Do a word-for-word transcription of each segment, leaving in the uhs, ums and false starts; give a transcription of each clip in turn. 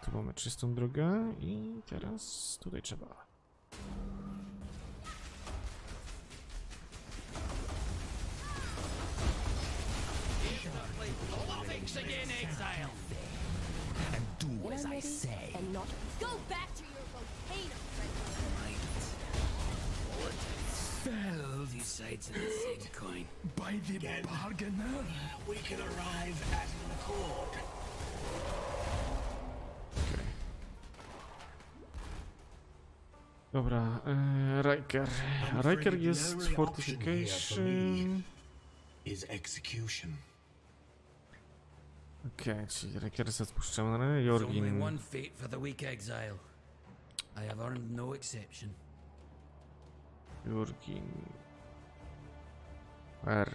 tu mamy czystą drogę i teraz tutaj trzeba. Again, exile. And do as I say. And not go back to your volcano. Fell these sides of the same coin. By the bargainer, We can arrive at an accord. Okay. Dobra, e, Riker. Riker jest fortification. Is execution. Okej, okay, czyli Riker jest odpuszczony. There's only Jorgin. one fate for the weak exile. I have earned no exception. Jorgin. R.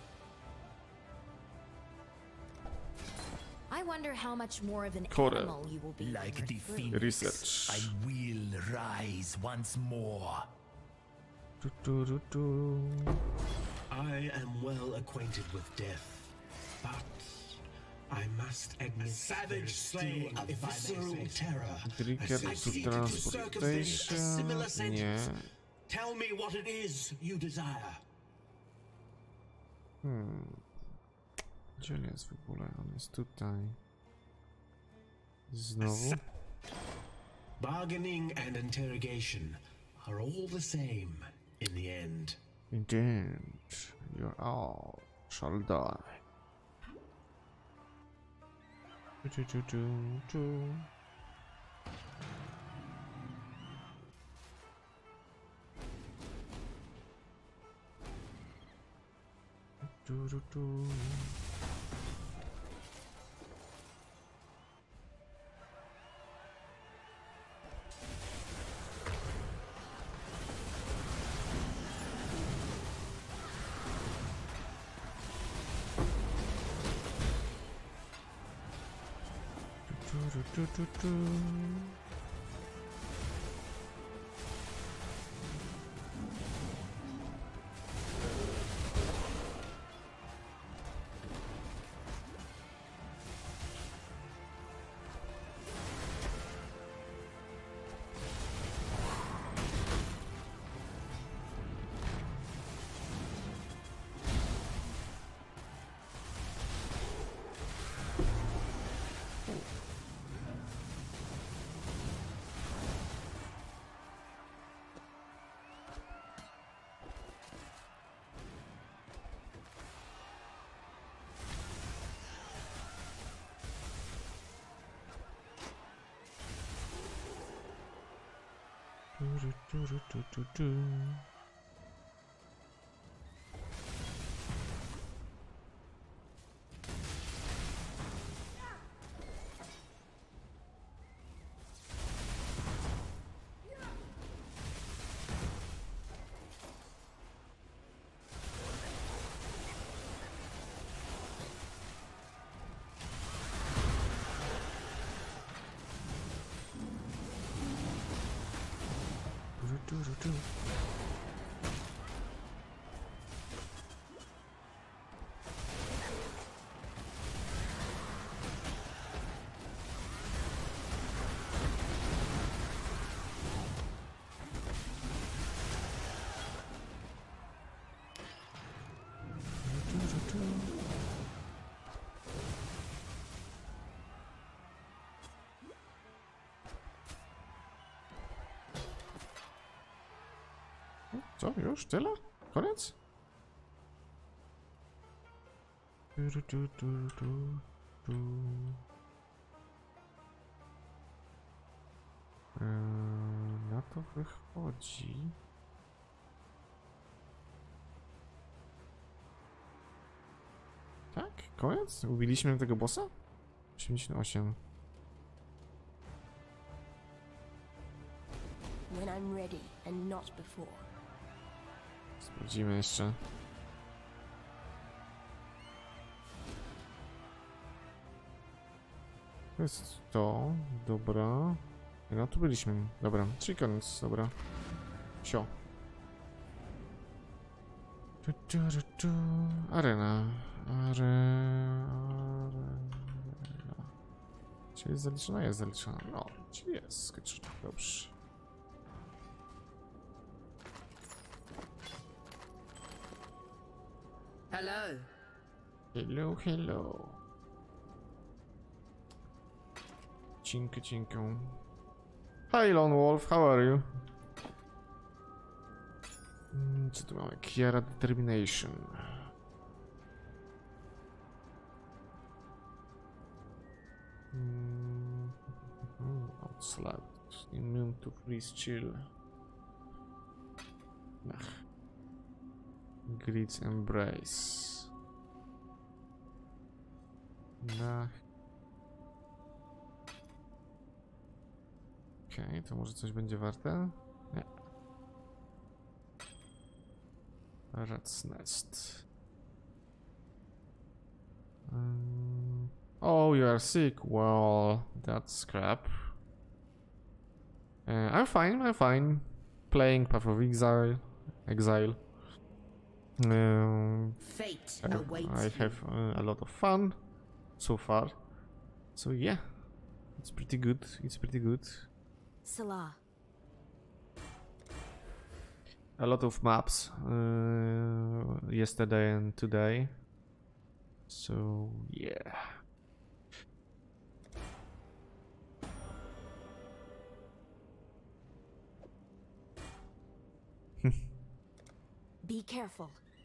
I wonder how much more of an Corel. animal you will be. like when the you're free. phoenix, Research. I will rise once more. Tu, tu, tu, tu. I am well acquainted with death, but I must admit a savage slaying, a visceral terror. Trigger to associated to circumstance a similar transportation. Nie. sentence. Tell me what it is you desire. Hmm. Gdzie on jest w ogóle? On jest tutaj. Znowu. Bargaining and interrogation are all the same in the end. Indeed, you all shall die. Tu, tu, tu, tu, tu. Tu, tu, tu. Tu, tu, tu, tu. Tu, tu, tu, tu, tu, tu. Tu, tu, tu. Tu, tu, tu. Co? Już? Tyle? Koniec? Tu, tu, tu, tu, tu, tu. Eee, na to wychodzi. Tak? Koniec? Ubiliśmy tego bossa? osiemdziesiąt osiem. When I'm ready and not before. Sprawdzimy jeszcze. To jest to. Dobra. No tu byliśmy. Dobra. Czyli koniec. Dobra. Sio. Tu, tu, tu, tu. Arena. Are... Arena. Czy jest zaliczona? Jest zaliczona. No, czy jest skończona. Dobrze. Hello. Hello, hello. Cinkę, cinkę. Hi Lone Wolf, how are you? Mm, Co tu mamy? Kiara Determination. Mm, Outslept. Immune to freeze chill. Ach. Grid's Embrace. Nah. Okej, okay, to może coś będzie warte? Nie. Rat's Nest. Um, oh, you are sick. Well, that's crap. Uh, I'm fine, I'm fine. Playing Path of Exile. Exile. Um, Fate I, awaits I have uh, a lot of fun so far. So yeah, it's pretty good. It's pretty good. Salah. A lot of maps uh, yesterday and today. So yeah. Be careful.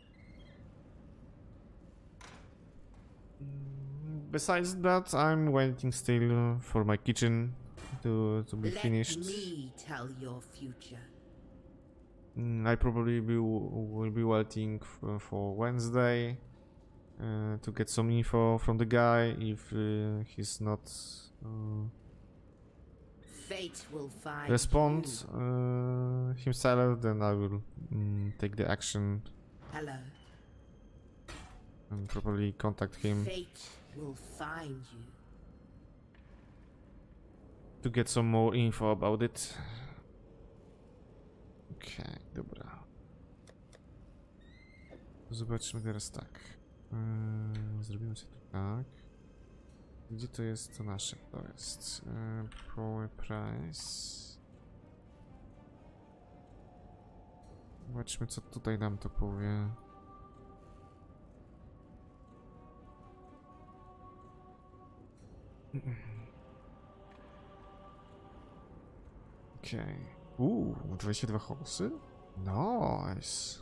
Besides that, I'm waiting still for my kitchen to to be Let finished. me tell your future. Mm, I probably be, will be waiting f for Wednesday uh, to get some info from the guy. If uh, he's not uh, Fate will find respond you. uh, himself, then I will mm, take the action Hello. and probably contact him Fate will find you. to get some more info about it. Okej, okay, dobra. Zobaczmy teraz tak. Yy, zrobimy sobie to tak. Gdzie to jest to nasze? To jest yy, Power Price. Zobaczmy, co tutaj nam to powie. Okej. Okay. Uuu, dwadzieścia dwa horsy? Nice.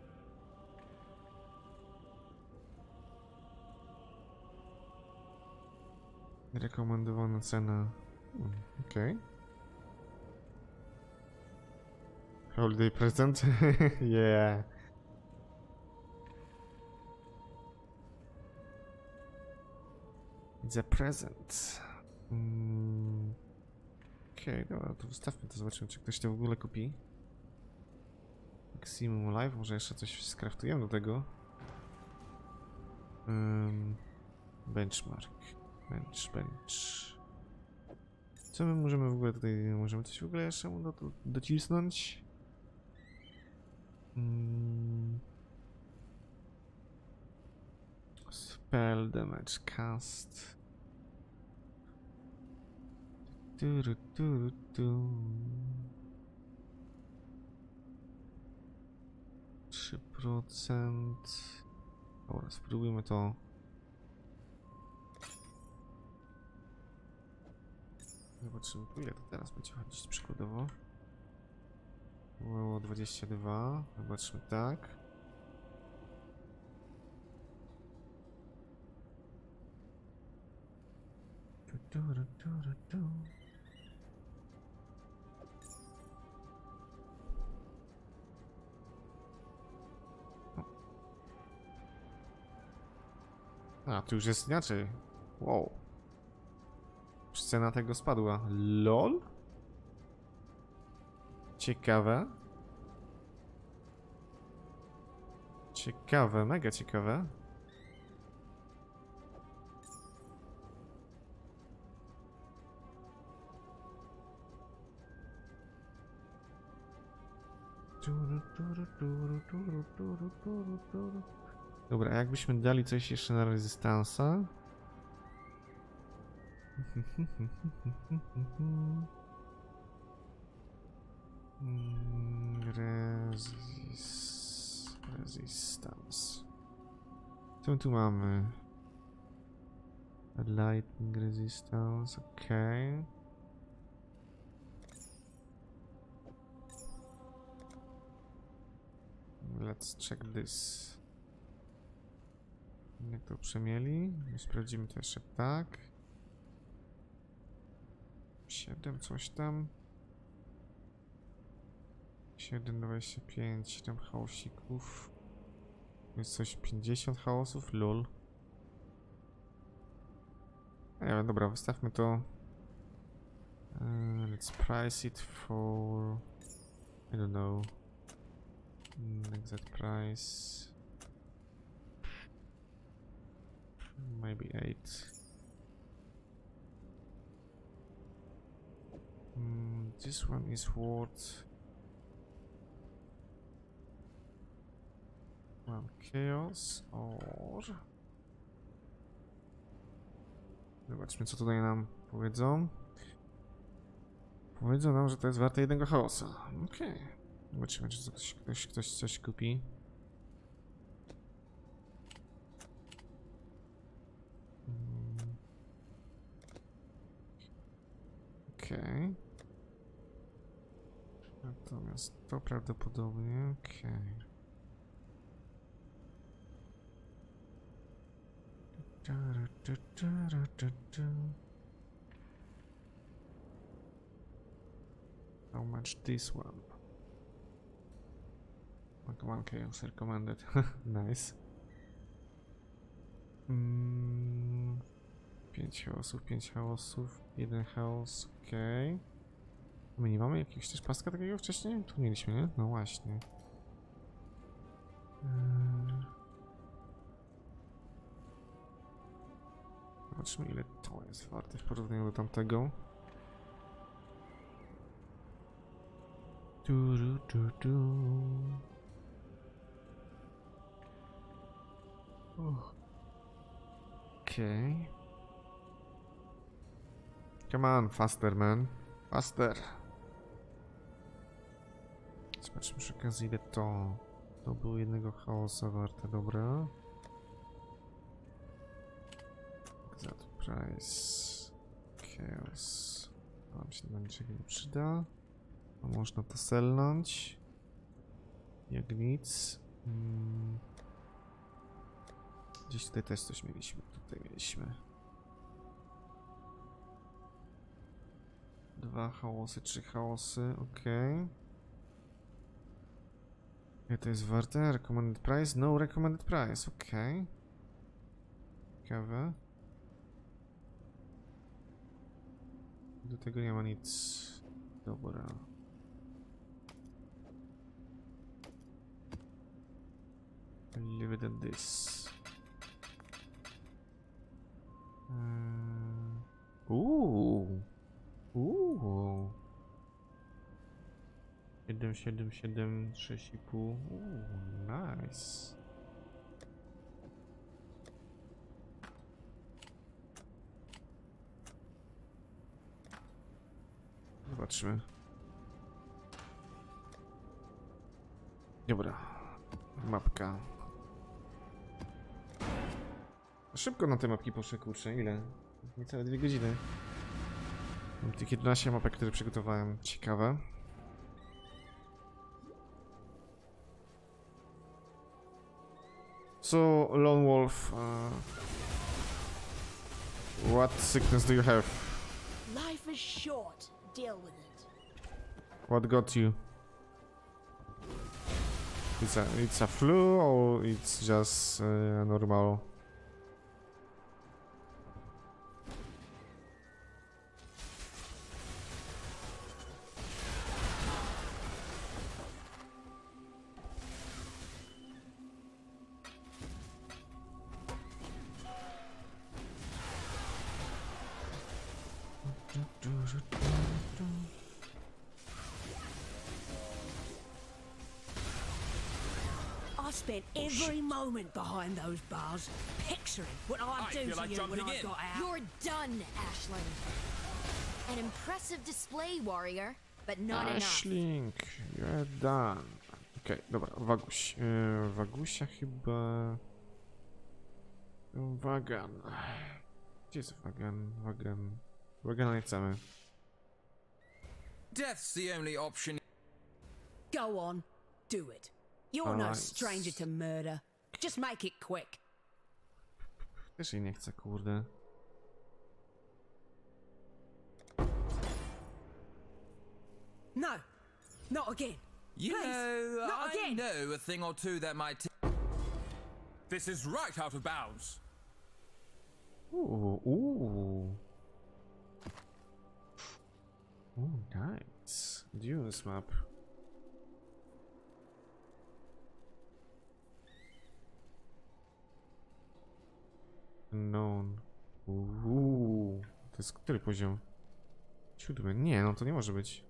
Rekomendowana cena. Mm, okej. Okay. Holiday present? Yeah. It's a present. Mm. Okej, okay, dobra, to wystawmy to, zobaczymy, czy ktoś to w ogóle kupi. Maximum Life, może jeszcze coś skraftujemy do tego. Um, benchmark. Bench, bench. Co my możemy w ogóle tutaj, możemy coś w ogóle jeszcze do, do, docisnąć? Um, spell damage cast. Tu, tu, tu, tu. trzy procent. Dobra, spróbujmy to. Zobaczymy, ile to teraz będzie chodzić przykładowo. Było dwadzieścia dwa. Zobaczmy tak. Tu, tu, tu, tu, tu. A, tu już jest inaczej. Wow. Już cena tego spadła. LOL? Ciekawe. Ciekawe, mega ciekawe. Dobra, jakbyśmy dali coś jeszcze na rezystansa. Resist... Resistance. Co my tu mamy? Lightning resistance, okay. Let's check this. Jak to przemieli? Sprawdzimy to jeszcze tak. siedem, coś tam. siedem, dwadzieścia pięć, siedem chaosików. Jest coś pięćdziesiąt chaosów, lol. Nie wiem, dobra, wystawmy to. Uh, let's price it for... I don't know. Mm, exact price. Maybe eight. Mm, this one is worth one chaos or... Zobaczmy, co tutaj nam powiedzą. Powiedzą nam, że to jest warte jednego chaosa. Okej. Okay. Zobaczymy, czy ktoś, ktoś, ktoś coś kupi. Hmm. Okej. Okay. Natomiast to prawdopodobnie... Okej. Okay. How much this one? Like one chaos recommended. Nice. Mm, pięć chaosów, pięć chaosów, jeden chaos, okej. Okay. My nie mamy jakiegoś też paska takiego wcześniej? Tu mieliśmy, nie? No właśnie. Hmm. Zobaczmy, ile to jest warte w porównaniu do tamtego. Du, du, du, du. Okej. Okay. Come on, faster, man. Faster. Zobaczmy przy okazji, ile to. To było jednego chaosa warte, dobra. Exact price. Chaos. Nam się do niczego nie przyda. A można to selnąć. Jak nic. Hmm. Gdzieś tutaj też coś mieliśmy. Tutaj mieliśmy. Dwa chaosy, trzy chaosy, okej. Ile to jest warte? Recommended price? No recommended price, okej. Ciekawe. Do tego nie ma nic. Dobra. Leave it at this. Um, uuu. Uuu. siedem, siedem, siedem, sześć i pół. Uuu, nice. Zobaczmy. Dobra. Mapka. Szybko na te mapki poszły, kurczę, ile? Niecałe dwie godziny. Mam tych jedenaście mapek, które przygotowałem. Ciekawe. So, Lone Wolf, uh, what sickness do you have? Life is short. Deal with it. What got you? It's a, it's a flu or it's just uh, normal? spent every moment behind those bars, picturing what I'd do to you when I got out. You're done, Ashling. An impressive display, warrior, but not enough. Ashling, you're done. Okej, okay, dobra, Waguś. Yy, Wagusia chyba... Wagan. Gdzie jest Wagan? Wagan. Wagana nie chcemy. Death's the only option. Go on, do it. You're no Alright. stranger to murder. Just make it quick. Też jej nie chcę, kurde. No, not again. You Please, know, not I again. know a thing or two that might. This is right out of bounds. Ooh, ooh. Ooh, nice. Dunes map. Unknown. Uuu. To jest który poziom? Siódmy. Nie, no to nie może być.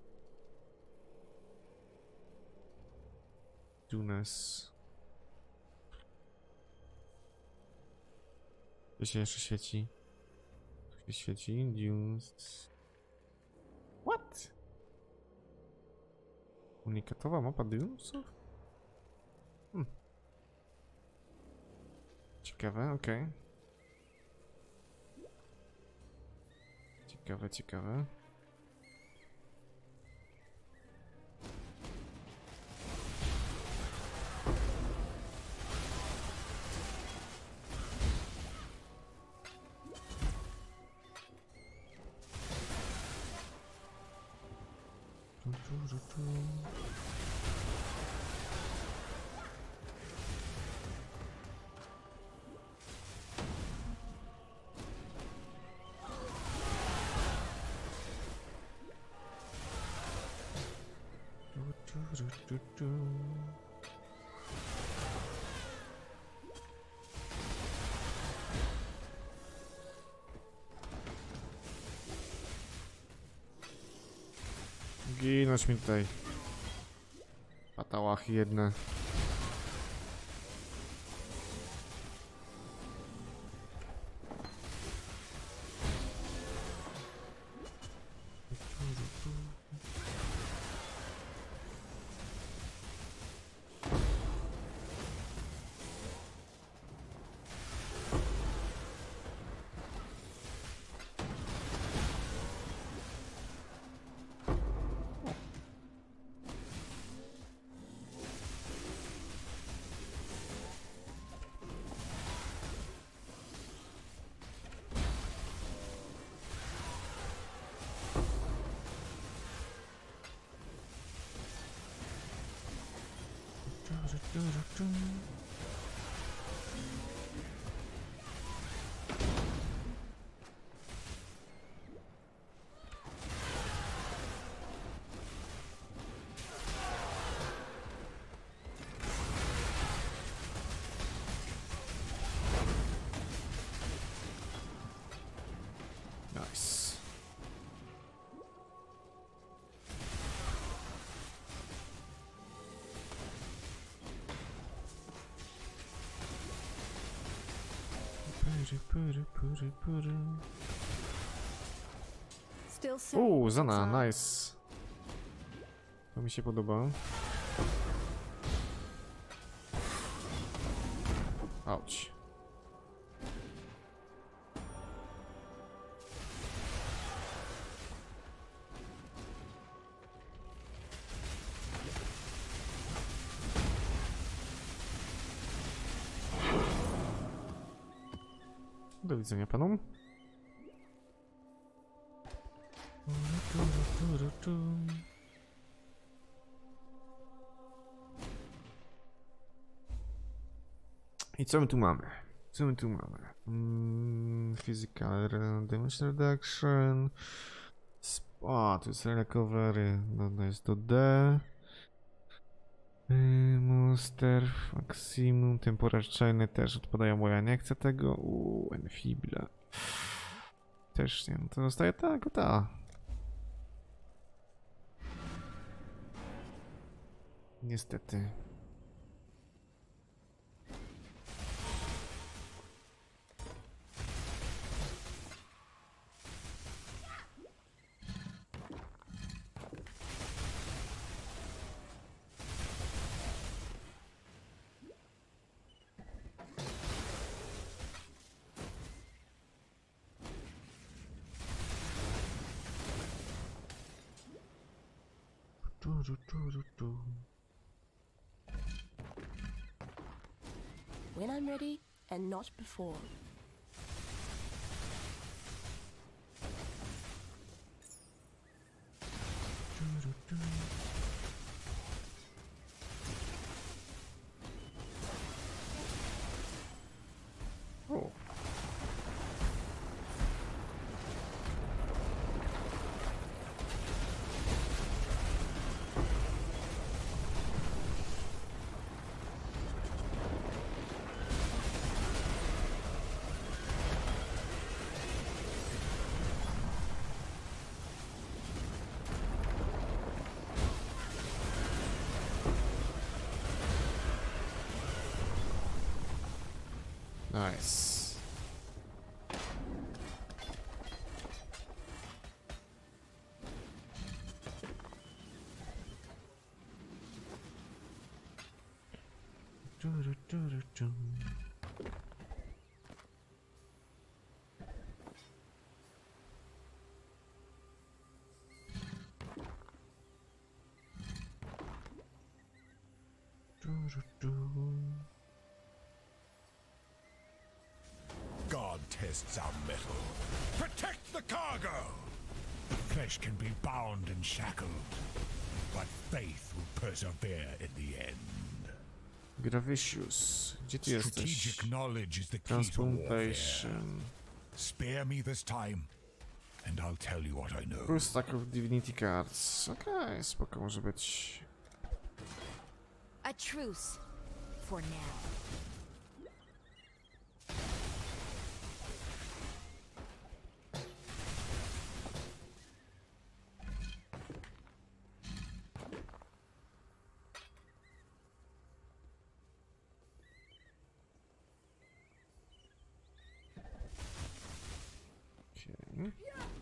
Dunes. To się jeszcze świeci. Tu się świeci. Dunes. What? Unikatowa mapa Dunesów? Hmm. Ciekawe, okej. Okay. Ciekawe, ciekawe. Tu, tu, tu, tu. Du, du, du. Ginąć mi tutaj. Patałachy jedne. Nice. Pury, pury, pury. Still saying Uuu, Zana, it's on. nice. To mi się podoba. Auć. Do widzenia panom. I co my tu mamy? Co my tu mamy? Mm, physical damage reduction. O, to jest recovery. No, to jest to D. Monster, maksimum, temporarczejny też odpadają, bo ja nie chcę tego. Uuu, Enfibla. Też nie, no to zostaje tak, ta. Niestety. Tu, tu, tu, tu, tu. When I'm ready, and not before. Tu, tu, tu. O. Nice. God tests our metal. Protect the cargo! Flesh can be bound and shackled, but faith will persevere in the end. Gravicius, gdzie ty jesteś? Strategic knowledge is the key to warfare. Transplantation. Spare me this time, and I'll tell you what I know. Full stack of divinity cards. Okej, okay, spoko może być. A truce. For now. Okay.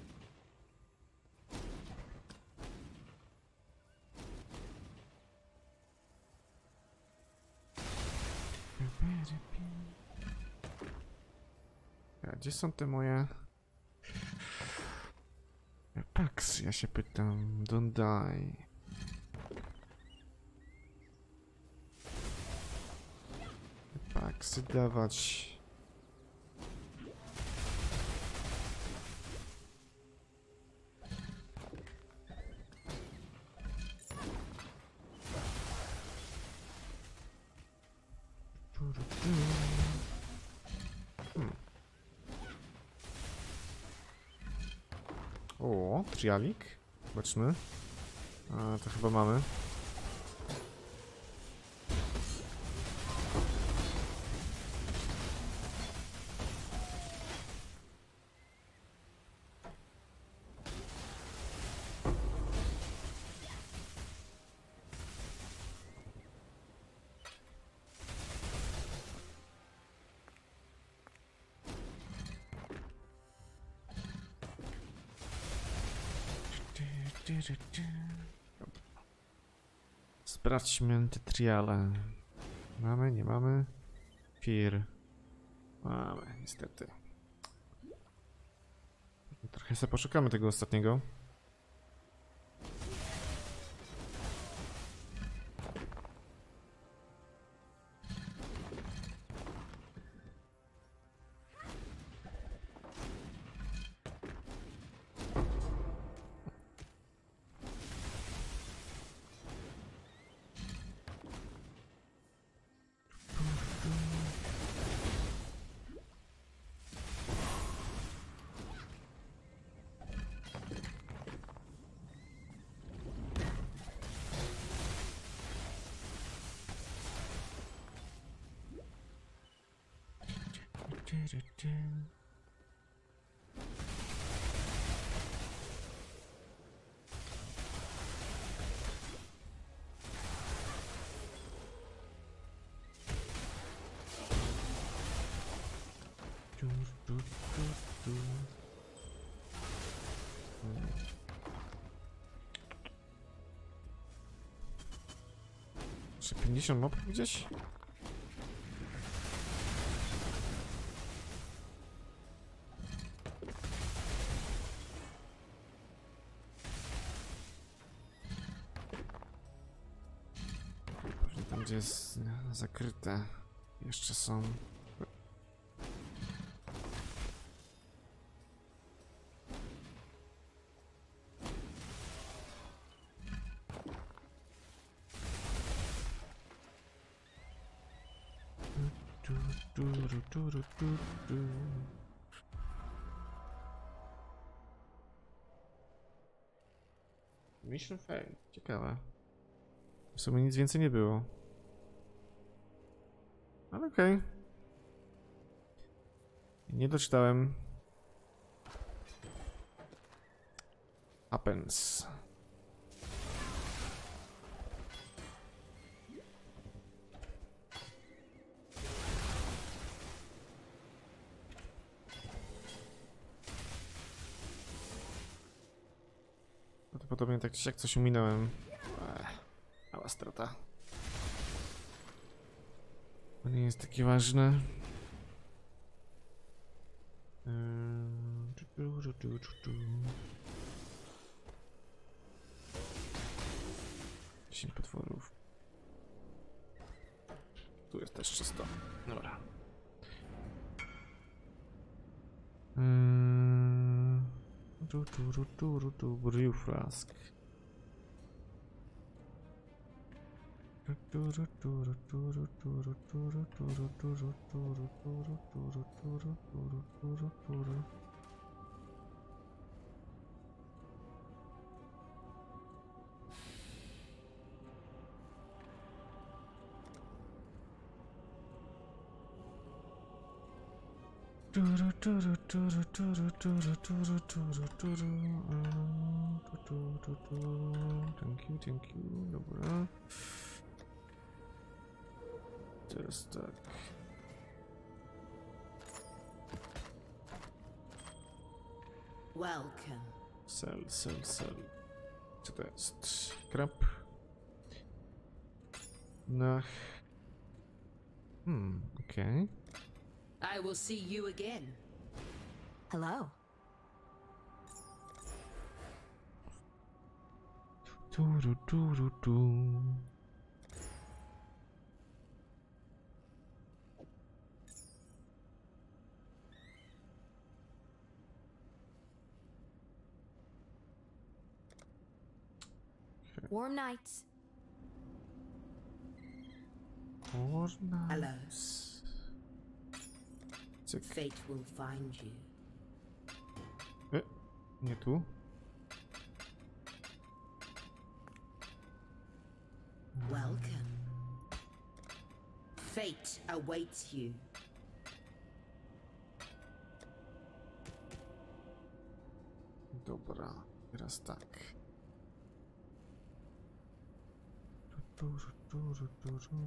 A gdzie są te moje paks? Ja się pytam. Don't die. Paksy dawać. Hmm. O, trialik. Zobaczmy. A, to chyba mamy. Sprawdźmy te triale. Mamy, nie mamy? Fear. Mamy, niestety. Trochę sobie poszukamy tego ostatniego. Czy pięćdziesiąt mobów gdzieś? będzie jest zakryte. Jeszcze są. Mission fail. Ciekawe. W sumie nic więcej nie było. Ale okej. Okay. Nie doczytałem. Happens. Prawdopodobnie tak czy siak coś ominąłem. Ech, mała strata. To nie jest takie ważne. dziesięć potworów. Tu jest też czysto. Dobra. Hmm. Tu, tu, tu, tu, tu, tu, Brew Flask. Thank you, thank you, dobra. Teraz tak. Welcome. Sell, sell, sell. Co to jest? Krab. No. Hmm, okej. Okay. I will see you again. Hello. Tu, tu, tu, tu, tu. Warm nights. Warm Hello. nights. Fate will find you. E, nie tu. Welcome. Fate awaits you. Dobra, teraz tak. Tu, tu, tu, tu, tu.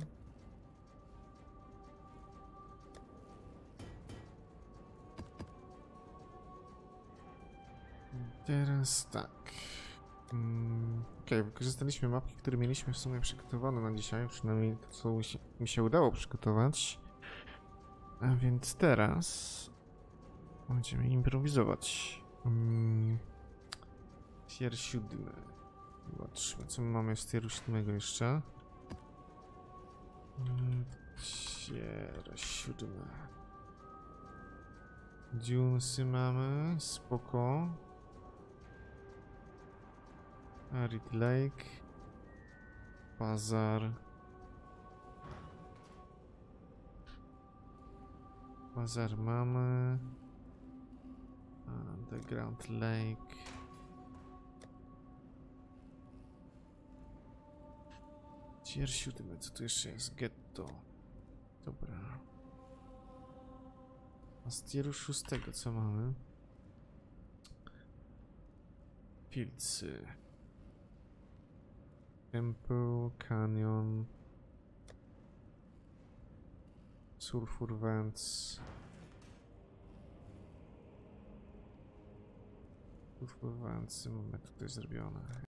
Teraz tak. Mm, Okej, okay, wykorzystaliśmy mapki, które mieliśmy w sumie przygotowane na dzisiaj, przynajmniej to, co mi się, mi się udało przygotować. A więc teraz będziemy improwizować. Mm, tier siódmy. Zobaczmy, co my mamy z tieru siódmego jeszcze. Mm, tier siódmy. Dunesy mamy, spoko. Arid Lake. Bazar. Bazar mamy. Underground Lake. Tier siódmy, co tu jeszcze jest? Ghetto. Dobra. A z tieru szóstego co mamy? Pilcy. Temple, Canyon. Sulfur Vents. Sulfur Vents mamy tutaj zrobione.